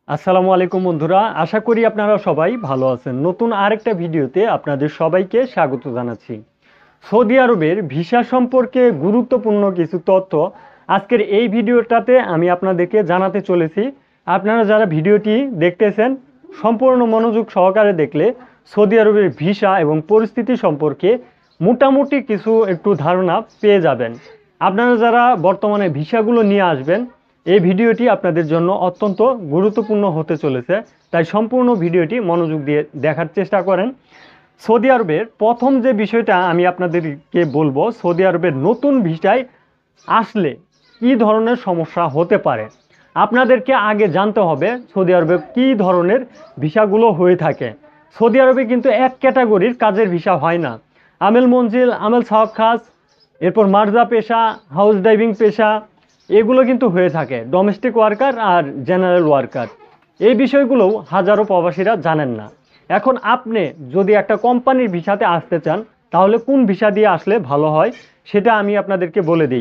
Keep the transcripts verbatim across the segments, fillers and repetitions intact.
আসসালামু আলাইকুম বন্ধুরা, আশা করি আপনারা সবাই ভালো আছেন। নতুন আরেকটা ভিডিওতে আপনাদের সবাইকে স্বাগত জানাচ্ছি। সৌদি আরবের ভিসা সম্পর্কে গুরুত্বপূর্ণ কিছু তথ্য আজকের এই ভিডিওটাতে আমি আপনাদেরকে জানাতে চলেছি। আপনারা যারা ভিডিওটি দেখতেছেন সম্পূর্ণ মনোযোগ সহকারে দেখলে সৌদি আরবের ভিসা এবং পরিস্থিতি সম্পর্কে মোটামুটি কিছু একটু ধারণা পেয়ে যাবেন। আপনারা যারা বর্তমানে ভিসাগুলো নিয়ে আসবেন, এই ভিডিওটি আপনাদের জন্য অত্যন্ত গুরুত্বপূর্ণ হতে চলেছে, তাই সম্পূর্ণ ভিডিওটি মনোযোগ দিয়ে দেখার চেষ্টা করেন। সৌদি আরবের প্রথম যে বিষয়টা আমি আপনাদেরকে বলবো, সৌদি আরবের নতুন ভিসায় আসলে কী ধরনের সমস্যা হতে পারে। আপনাদেরকে আগে জানতে হবে সৌদি আরবে কী ধরনের ভিসাগুলো হয়ে থাকে। সৌদি আরবে কিন্তু এক ক্যাটাগরির কাজের ভিসা হয় না। আমেল মঞ্জিল, আমেল সাওয়াক্কাস, এরপর মার্জা পেশা, হাউস ড্রাইভিং পেশা, এগুলো কিন্তু হয়ে থাকে। ডোমেস্টিক ওয়ার্কার আর জেনারেল ওয়ার্কার, এই বিষয়গুলোও হাজারো প্রবাসীরা জানেন না। এখন আপনি যদি একটা কোম্পানির ভিসাতে আসতে চান, তাহলে কোন ভিসা দিয়ে আসলে ভালো হয় সেটা আমি আপনাদেরকে বলে দিই।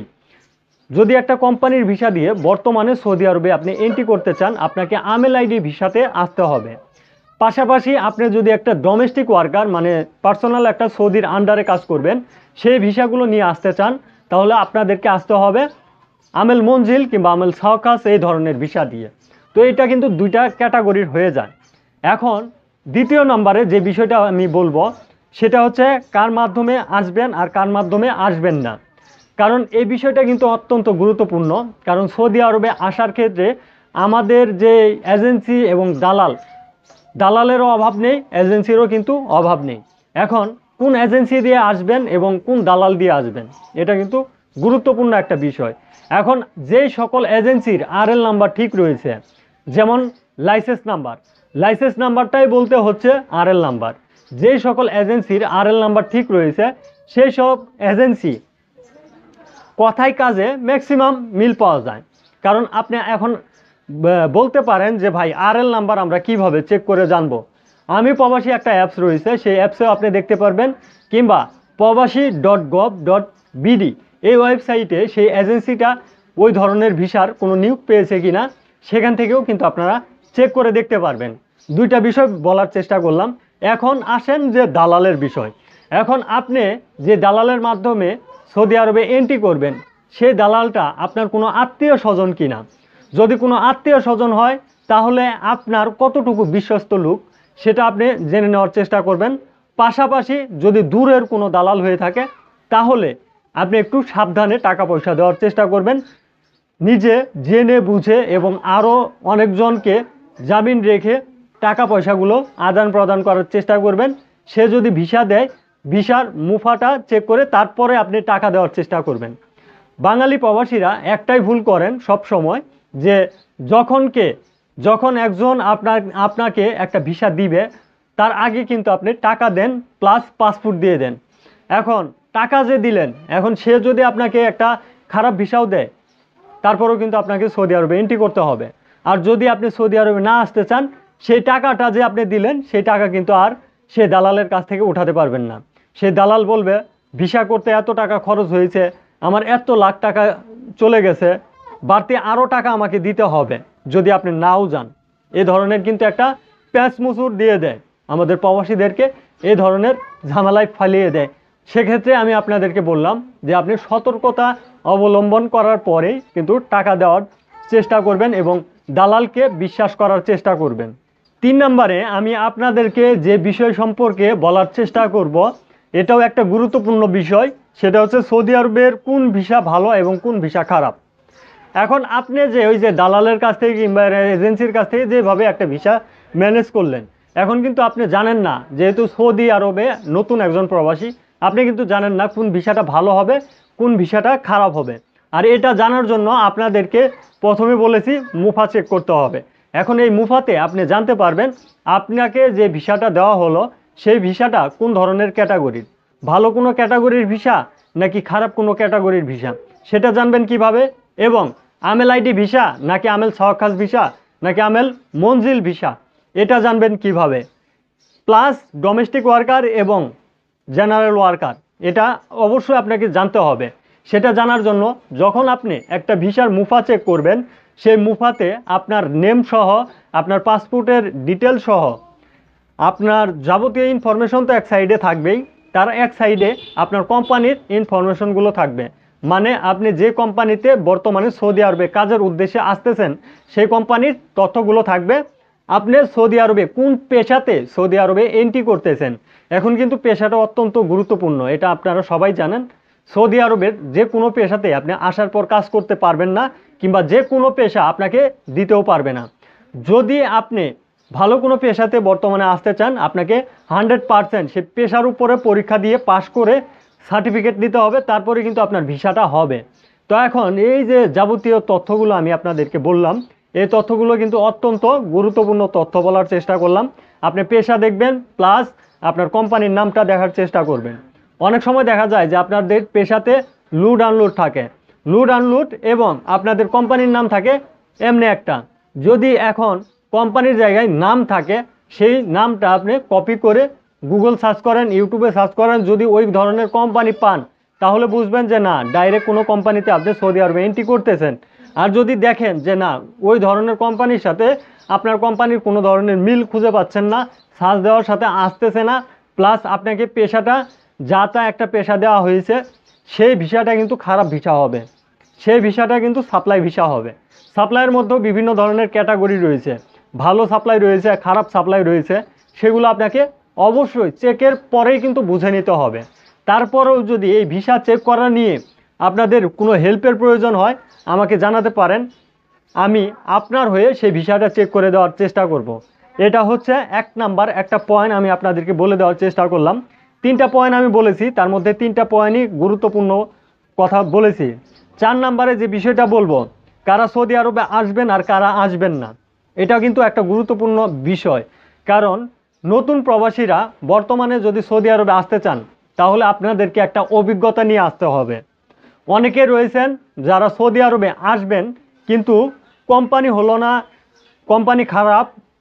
যদি একটা কোম্পানির ভিসা দিয়ে বর্তমানে সৌদি আরবে আপনি এন্ট্রি করতে চান, আপনাকে আমেল আইডি ভিসাতে আসতে হবে। পাশাপাশি আপনি যদি একটা ডোমেস্টিক ওয়ার্কার মানে পার্সোনাল একটা সৌদির আন্ডারে কাজ করবেন, সেই ভিসাগুলো নিয়ে আসতে চান, তাহলে আপনাদেরকে আসতে হবে আমেল মঞ্জিল কিংবা আমেল সাওয়াক্কাস এই ধরনের ভিসা দিয়ে। তো এটা কিন্তু দুইটা ক্যাটাগরির হয়ে যায়। এখন দ্বিতীয় নম্বরে যে বিষয়টা আমি বলবো সেটা হচ্ছে কার মাধ্যমে আসবেন আর কার মাধ্যমে আসবেন না। কারণ এই বিষয়টা কিন্তু অত্যন্ত গুরুত্বপূর্ণ। কারণ সৌদি আরবে আসার ক্ষেত্রে আমাদের যে এজেন্সি এবং দালাল, দালালেরও অভাব নেই, এজেন্সিরও কিন্তু অভাব নেই। এখন কোন এজেন্সি দিয়ে আসবেন এবং কোন দালাল দিয়ে আসবেন, এটা কিন্তু গুরুত্বপূর্ণ একটা বিষয়। এখন যেই সকল এজেন্সির আরএল নাম্বার ঠিক রয়েছে, যেমন লাইসেন্স নাম্বার, লাইসেন্স নাম্বারটাই বলতে হচ্ছে আরএল নাম্বার। যেই সকল এজেন্সির আরএল নাম্বার ঠিক রয়েছে, সেই সব এজেন্সি কথায় কাজে ম্যাক্সিমাম মিল পাওয়া যায়। কারণ আপনি এখন বলতে পারেন যে ভাই আরএল নাম্বার আমরা কিভাবে চেক করে জানবো। আমি প্রবাসী একটা অ্যাপস রয়েছে, সেই অ্যাপসেও আপনি দেখতে পারবেন, কিংবা প্রবাসী ডট গভ ডট বিডি এই ওয়েবসাইটে সেই এজেন্সিটা ওই ধরনের ভিসার কোনো নিয়োগ পেয়েছে কিনা, সেখান থেকেও কিন্তু আপনারা চেক করে দেখতে পারবেন। দুইটা বিষয় বলার চেষ্টা করলাম। এখন আসেন যে দালালের বিষয়। এখন আপনি যে দালালের মাধ্যমে সৌদি আরবে এন্ট্রি করবেন, সেই দালালটা আপনার কোনো আত্মীয় স্বজন কিনা। যদি কোনো আত্মীয় স্বজন হয়, তাহলে আপনার কতটুকু বিশ্বস্ত লোক সেটা আপনি জেনে নেওয়ার চেষ্টা করবেন। পাশাপাশি যদি দূরের কোনো দালাল হয়ে থাকে, তাহলে আপনি একটু সাবধানে টাকা পয়সা দেওয়ার চেষ্টা করবেন। নিজে জেনে বুঝে এবং আরও অনেকজনকে জামিন রেখে টাকা পয়সাগুলো আদান প্রদান করার চেষ্টা করবেন। সে যদি ভিসা দেয়, ভিসার মুফাটা চেক করে তারপরে আপনি টাকা দেওয়ার চেষ্টা করবেন। বাঙালি প্রবাসীরা একটাই ভুল করেন সব সময়, যে যখনকে যখন একজন আপনার আপনাকে একটা ভিসা দিবে, তার আগে কিন্তু আপনি টাকা দেন প্লাস পাসপোর্ট দিয়ে দেন। এখন টাকা যে দিলেন, এখন সে যদি আপনাকে একটা খারাপ ভিসাও দেয়, তারপরেও কিন্তু আপনাকে সৌদি আরবে এন্ট্রি করতে হবে। আর যদি আপনি সৌদি আরবে না আসতে চান, সেই টাকাটা যে আপনি দিলেন, সেই টাকা কিন্তু আর সে দালালের কাছ থেকে উঠাতে পারবেন না। সেই দালাল বলবে ভিসা করতে এত টাকা খরচ হয়েছে, আমার এত লাখ টাকা চলে গেছে, বাড়তি আরও টাকা আমাকে দিতে হবে যদি আপনি নাও যান। এ ধরনের কিন্তু একটা প্যাঁচ মুচুর দিয়ে দেয় আমাদের প্রবাসীদেরকে, এ ধরনের ঝামেলায় ফালিয়ে দেয়। সেক্ষেত্রে আমি আপনাদেরকে বললাম যে আপনি সতর্কতা অবলম্বন করার পরেই কিন্তু টাকা দেওয়ার চেষ্টা করবেন এবং দালালকে বিশ্বাস করার চেষ্টা করবেন। তিন নম্বরে আমি আপনাদেরকে যে বিষয় সম্পর্কে বলার চেষ্টা করব, এটাও একটা গুরুত্বপূর্ণ বিষয়। সেটা হচ্ছে সৌদি আরবের কোন ভিসা ভালো এবং কোন ভিসা খারাপ। এখন আপনি যে ওই যে দালালের কাছ থেকে কিংবা এজেন্সির কাছ থেকে যেভাবে একটা ভিসা ম্যানেজ করলেন, এখন কিন্তু আপনি জানেন না, যেহেতু সৌদি আরবে নতুন একজন প্রবাসী, আপনি কিন্তু জানেন না কোন ভিসাটা ভালো হবে, কোন ভিসাটা খারাপ হবে। আর এটা জানার জন্য আপনাদেরকে প্রথমে বলেছি মুফা চেক করতে হবে। এখন এই মুফাতে আপনি জানতে পারবেন আপনাকে যে ভিসাটা দেওয়া হলো, সেই ভিসাটা কোন ধরনের ক্যাটাগরির, ভালো কোনো ক্যাটাগরির ভিসা নাকি খারাপ কোনো ক্যাটাগরির ভিসা, সেটা জানবেন কিভাবে। এবং আমেল আইডি ভিসা নাকি আমেল সাওয়াক্কাস ভিসা নাকি আমেল মঞ্জিল ভিসা, এটা জানবেন কিভাবে। প্লাস ডোমেস্টিক ওয়ার্কার এবং জেনারেল ওয়ার্কার, এটা অবশ্যই আপনাকে জানতে হবে। সেটা জানার জন্য যখন আপনি একটা ভিসার মুফা চেক করবেন, সেই মুফাতে আপনার নেম সহ, আপনার পাসপোর্টের ডিটেল সহ, আপনার যাবতীয় ইনফরমেশন তো এক সাইডে থাকবেই, তার এক সাইডে আপনার কোম্পানির ইনফরমেশনগুলো থাকবে। মানে আপনি যে কোম্পানিতে বর্তমানে সৌদি আরবে কাজের উদ্দেশ্যে আসতেছেন সেই কোম্পানির তথ্যগুলো থাকবে। আপনি সৌদি আরবে কোন পেশাতে সৌদি আরবে এন্ট্রি করতেছেন, এখন কিন্তু পেশাটা অত্যন্ত গুরুত্বপূর্ণ, এটা আপনারা সবাই জানেন। সৌদি আরবের যে কোনো পেশাতে আপনি আসার পর কাজ করতে পারবেন না, কিংবা যে কোনো পেশা আপনাকে দিতেও পারবে না। যদি আপনি ভালো কোনো পেশাতে বর্তমানে আসতে চান, আপনাকে হান্ড্রেড পারসেন্ট সে পেশার উপরে পরীক্ষা দিয়ে পাশ করে সার্টিফিকেট দিতে হবে, তারপরে কিন্তু আপনার ভিসাটা হবে। তো এখন এই যে যাবতীয় তথ্যগুলো আমি আপনাদেরকে বললাম, এই তথ্যগুলো কিন্তু অত্যন্ত গুরুত্বপূর্ণ তথ্য বলার চেষ্টা করলাম। আপনি পেশা দেখবেন, প্লাস আপনার কোম্পানির নামটা দেখার চেষ্টা করবেন। অনেক সময় দেখা যায় যে আপনাদের পেশাতে লুড আনলোড থাকে, লুড আনলোড এবং আপনাদের কোম্পানির নাম থাকে এমনি একটা। যদি এখন কোম্পানির জায়গায় নাম থাকে, সেই নামটা আপনি কপি করে গুগল সার্চ করেন, ইউটিউবে সার্চ করেন, যদি ওই ধরনের কোম্পানি পান তাহলে বুঝবেন যে না, ডাইরেক্ট কোনো কোম্পানিতে আপনি সৌদি আরবে এন্ট্রি করতেছেন। আর যদি দেখেন যে না, ওই ধরনের কোম্পানির সাথে আপনার কোম্পানির কোনো ধরনের মিল খুঁজে পাচ্ছেন না, সার্চ দেওয়ার সাথে আসতেছে না, প্লাস আপনাকে পেশাটা যা তা একটা পেশা দেওয়া হয়েছে, সেই ভিসাটা কিন্তু খারাপ ভিসা হবে, সেই ভিসাটা কিন্তু সাপ্লাই ভিসা হবে। সাপ্লাইয়ের মধ্যেও বিভিন্ন ধরনের ক্যাটাগরি রয়েছে, ভালো সাপ্লাই রয়েছে, খারাপ সাপ্লাই রয়েছে, সেগুলো আপনাকে অবশ্যই চেকের পরেই কিন্তু বুঝে নিতে হবে। তারপরেও যদি এই ভিসা চেক করা নিয়ে আপনাদের কোনো হেল্পের প্রয়োজন হয়, আমাকে জানাতে পারেন, আমি আপনার হয়ে সেই ভিসাটা চেক করে দেওয়ার চেষ্টা করব। এটা হচ্ছে এক নাম্বার একটা পয়েন্ট আমি আপনাদেরকে বলে দেওয়ার চেষ্টা করলাম। তিনটা পয়েন্ট আমি বলেছি, তার মধ্যে তিনটা পয়েন্টই গুরুত্বপূর্ণ কথা বলেছি। চার নাম্বারে যে বিষয়টা বলবো, কারা সৌদি আরবে আসবেন আর কারা আসবেন না, এটা কিন্তু একটা গুরুত্বপূর্ণ বিষয়। কারণ নতুন প্রবাসীরা বর্তমানে যদি সৌদি আরবে আসতে চান, তাহলে আপনাদেরকে একটা অভিজ্ঞতা নিয়ে আসতে হবে। অনেকে রয়েছেন যারা সৌদি আরবে আসবেন, কিন্তু কোম্পানি হলো না, কোম্পানি খারাপ,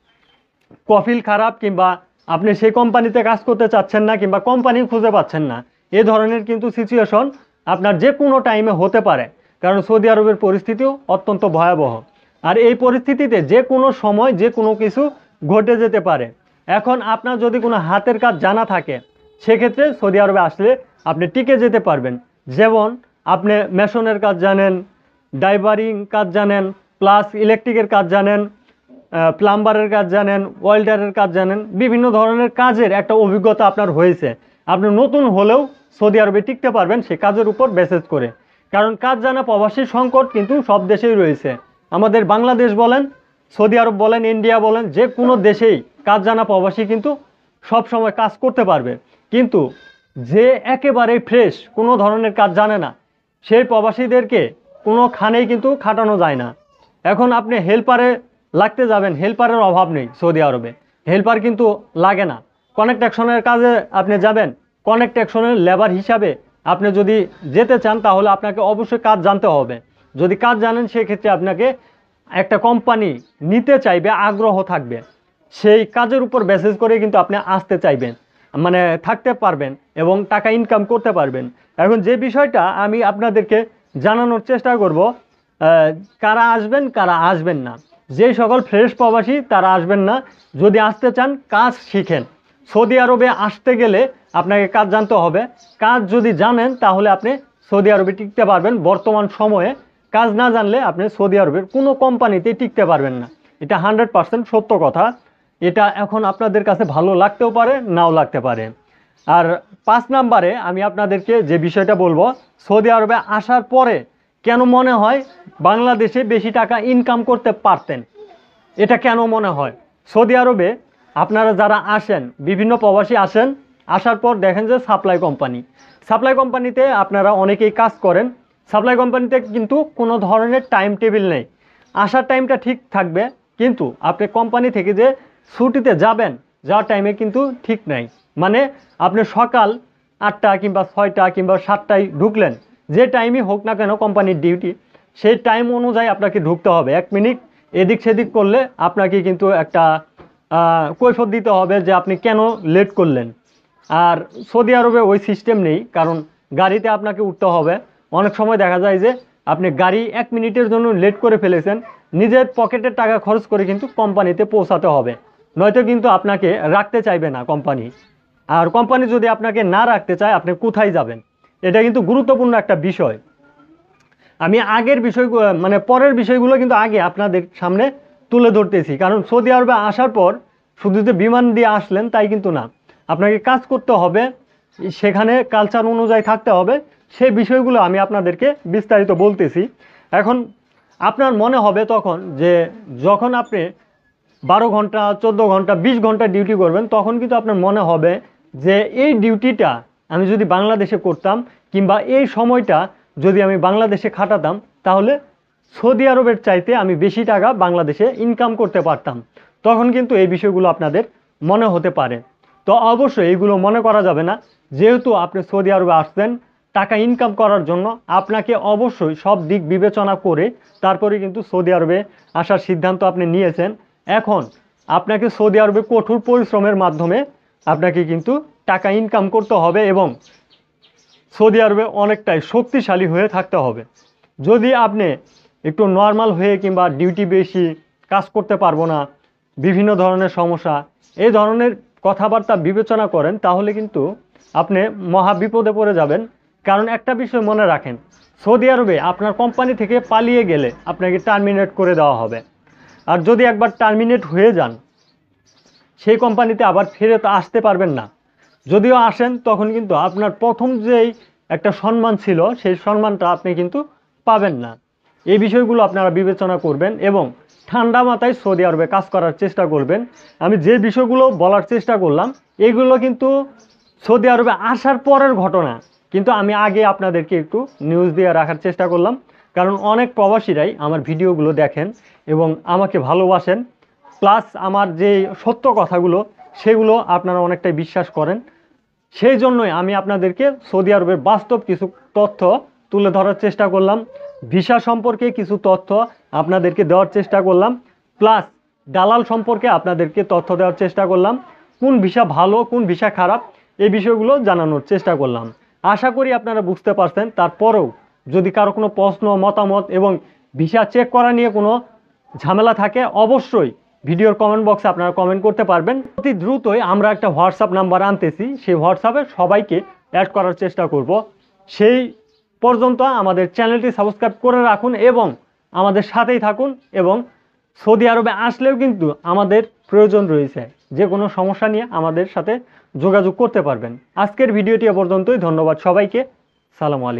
কফিল খারাপ, কিংবা আপনি সেই কোম্পানিতে কাজ করতে চাচ্ছেন না, কিংবা কোম্পানি খুঁজে পাচ্ছেন না। এ ধরনের কিন্তু সিচুয়েশন আপনার যে কোনো টাইমে হতে পারে, কারণ সৌদি আরবের পরিস্থিতিও অত্যন্ত ভয়াবহ। আর এই পরিস্থিতিতে যে কোনো সময় যে কোনো কিছু ঘটে যেতে পারে। এখন আপনার যদি কোনো হাতের কাজ জানা থাকে, সেক্ষেত্রে সৌদি আরবে আসলে আপনি টিকে যেতে পারবেন। যেমন আপনি মেশনের কাজ জানেন, ড্রাইভারিং কাজ জানেন, প্লাস ইলেকট্রিকের কাজ জানেন, প্লাম্বারের কাজ জানেন, ওয়েল্ডারের কাজ জানেন, বিভিন্ন ধরনের কাজের একটা অভিজ্ঞতা আপনার হয়েছে, আপনি নতুন হলেও সৌদি আরবে টিকতে পারবেন সেই কাজের উপর বেসেস করে। কারণ কাজ জানা প্রবাসীর সংকট কিন্তু সব দেশেই রয়েছে। আমাদের বাংলাদেশ বলেন, সৌদি আরব বলেন, ইন্ডিয়া বলেন, যে কোনো দেশেই কাজ জানা প্রবাসী কিন্তু সব সময় কাজ করতে পারবে। কিন্তু যে একেবারেই ফ্রেশ, কোনো ধরনের কাজ জানে না, সেই প্রবাসীদেরকে কোনোখানেই কিন্তু খাটানো যায় না। এখন আপনি হেল্পারে লাগতে যাবেন, হেল্পারের অভাব নেই সৌদি আরবে, হেল্পার কিন্তু লাগে না। কনেকট্রাকশনের কাজে আপনি যাবেন, কনেকট্রাকশনের লেবার হিসাবে আপনি যদি যেতে চান, তাহলে আপনাকে অবশ্যই কাজ জানতে হবে। যদি কাজ জানেন, সেক্ষেত্রে আপনাকে একটা কোম্পানি নিতে চাইবে, আগ্রহ থাকবে, সেই কাজের উপর বেসিস করে কিন্তু আপনি আসতে চাইবেন, মানে থাকতে পারবেন এবং টাকা ইনকাম করতে পারবেন। এখন যে বিষয়টা আমি আপনাদেরকে জানানোর চেষ্টা করব, কারা আসবেন কারা আসবেন না। যে সকল ফ্রেশ প্রবাসী তারা আসবেন না। যদি আসতে চান, কাজ শিখেন। সৌদি আরবে আসতে গেলে আপনাকে কাজ জানতে হবে। কাজ যদি জানেন, তাহলে আপনি সৌদি আরবে টিকতে পারবেন। বর্তমান সময়ে কাজ না জানলে আপনি সৌদি আরবের কোনো কোম্পানিতে টিকতে পারবেন না, এটা হান্ড্রেড পার্সেন্ট সত্য কথা। এটা এখন আপনাদের কাছে ভালো লাগতেও পারে, নাও লাগতে পারে। আর পাঁচ নাম্বারে আমি আপনাদেরকে যে বিষয়টা বলবো, সৌদি আরবে আসার পরে কেন মনে হয় বাংলাদেশে বেশি টাকা ইনকাম করতে পারতেন, এটা কেন মনে হয়? সৌদি আরবে আপনারা যারা আসেন, বিভিন্ন প্রবাসী আসেন, আসার পর দেখেন যে সাপ্লাই কোম্পানি, সাপ্লাই কোম্পানিতে আপনারা অনেকেই কাজ করেন। সাপ্লাই কোম্পানিতে কিন্তু কোনো ধরনের টাইম টেবিল নেই, আসার টাইমটা ঠিক থাকবে, কিন্তু আপনি কোম্পানি থেকে যে ছুটিতে যাবেন, যাওয়ার টাইমে কিন্তু ঠিক নাই। মানে আপনি সকাল আটটা কিংবা ছয়টা কিংবা সাতটায় ঢুকলেন, যে টাইমই হোক না কেন কোম্পানির ডিউটি, সেই টাইম অনুযায়ী আপনাকে ঢুকতে হবে। এক মিনিট এদিক সেদিক করলে আপনাকে কিন্তু একটা কৈফিয়ত দিতে হবে যে আপনি কেন লেট করলেন। আর সৌদি আরবে ওই সিস্টেম নেই, কারণ গাড়িতে আপনাকে উঠতে হবে। অনেক সময় দেখা যায় যে আপনি গাড়ি এক মিনিটের জন্য লেট করে ফেলেছেন, নিজের পকেটের টাকা খরচ করে কিন্তু কোম্পানিতে পৌঁছাতে হবে, নয়তো কিন্তু আপনাকে রাখতে চাইবে না কোম্পানি। আর কোম্পানি যদি আপনাকে না রাখতে চায় আপনি কোথায় যাবেন, এটা কিন্তু গুরুত্বপূর্ণ একটা বিষয়। আমি আগের বিষয় মানে পরের বিষয়গুলো কিন্তু আগে আপনাদের সামনে তুলে ধরতেছি, কারণ সৌদি আরবে আসার পর শুধু যে বিমান দিয়ে আসলেন তাই কিন্তু না, আপনাকে কাজ করতে হবে, সেখানে কালচার অনুযায়ী থাকতে হবে, সেই বিষয়গুলো আমি আপনাদেরকে বিস্তারিত বলতেছি। এখন আপনার মনে হবে তখন যে যখন আপনি বারো ঘন্টা চোদ্দো ঘন্টা বিশ ঘন্টা ডিউটি করবেন, তখন কিন্তু আপনার মনে হবে যে এই ডিউটিটা আমি যদি বাংলাদেশে করতাম, কিংবা এই সময়টা যদি আমি বাংলাদেশে খাটাতাম, তাহলে সৌদি আরবের চাইতে আমি বেশি টাকা বাংলাদেশে ইনকাম করতে পারতাম। তখন কিন্তু এই বিষয়গুলো আপনাদের মনে হতে পারে। তো অবশ্যই এইগুলো মনে করা যাবে না, যেহেতু আপনি সৌদি আরবে আসছেন টাকা ইনকাম করার জন্য, আপনাকে অবশ্যই সব দিক বিবেচনা করে তারপরে কিন্তু সৌদি আরবে আসার সিদ্ধান্ত আপনি নিয়েছেন। এখন আপনাকে সৌদি আরবে কঠোর পরিশ্রমের মাধ্যমে আপনাকে কিন্তু টাকা ইনকাম করতে হবে এবং সৌদি আরবে অনেকটাই শক্তিশালী হয়ে থাকতে হবে। যদি আপনি একটু নর্মাল হয়ে কিংবা ডিউটি বেশি, কাজ করতে পারবো না, বিভিন্ন ধরনের সমস্যা, এই ধরনের কথাবার্তা বিবেচনা করেন, তাহলে কিন্তু আপনি মহা বিপদে পড়ে যাবেন। কারণ একটা বিষয় মনে রাখেন, সৌদি আরবে আপনার কোম্পানি থেকে পালিয়ে গেলে আপনাকে টার্মিনেট করে দেওয়া হবে। আর যদি একবার টার্মিনেট হয়ে যান, সেই কোম্পানিতে আবার ফিরে তো আসতে পারবেন না। যদিও আসেন তখন কিন্তু আপনার প্রথম যেই একটা সম্মান ছিল সেই সম্মানটা আপনি কিন্তু পাবেন না। এই বিষয়গুলো আপনারা বিবেচনা করবেন এবং ঠান্ডা মাথায় সৌদি আরবে কাজ করার চেষ্টা করবেন। আমি যে বিষয়গুলো বলার চেষ্টা করলাম এগুলো কিন্তু সৌদি আরবে আসার পরের ঘটনা, কিন্তু আমি আগে আপনাদেরকে একটু নিউজ দিয়ে রাখার চেষ্টা করলাম, কারণ অনেক প্রবাসীরাই আমার ভিডিওগুলো দেখেন এবং আমাকে ভালোবাসেন, প্লাস আমার যে সত্য কথাগুলো সেগুলো আপনারা অনেকটাই বিশ্বাস করেন। সেই জন্যই আমি আপনাদেরকে সৌদি আরবের বাস্তব কিছু তথ্য তুলে ধরার চেষ্টা করলাম, ভিসা সম্পর্কে কিছু তথ্য আপনাদেরকে দেওয়ার চেষ্টা করলাম, প্লাস দালাল সম্পর্কে আপনাদেরকে তথ্য দেওয়ার চেষ্টা করলাম, কোন ভিসা ভালো কোন ভিসা খারাপ এই বিষয়গুলো জানানোর চেষ্টা করলাম। আশা করি আপনারা বুঝতে পারছেন। তারপরেও যদি কারো কোনো প্রশ্ন মতামত এবং ভিসা চেক করা নিয়ে কোনো ঝামেলা থাকে, অবশ্যই ভিডিওর কমেন্ট বক্সে আপনারা কমেন্ট করতে পারবেন। অতি দ্রুতই আমরা একটা হোয়াটসঅ্যাপ নাম্বার আনতেছি, সেই হোয়াটসঅ্যাপে সবাইকে অ্যাড করার চেষ্টা করব। সেই পর্যন্ত আমাদের চ্যানেলটি সাবস্ক্রাইব করে রাখুন এবং আমাদের সাথেই থাকুন। এবং সৌদি আরবে আসলেও কিন্তু আমাদের প্রয়োজন রয়েছে, যে কোনো সমস্যা নিয়ে আমাদের সাথে যোগাযোগ করতে পারবেন। আজকের ভিডিওটি এ পর্যন্তই। ধন্যবাদ সবাইকে। সালামু আলাইকুম।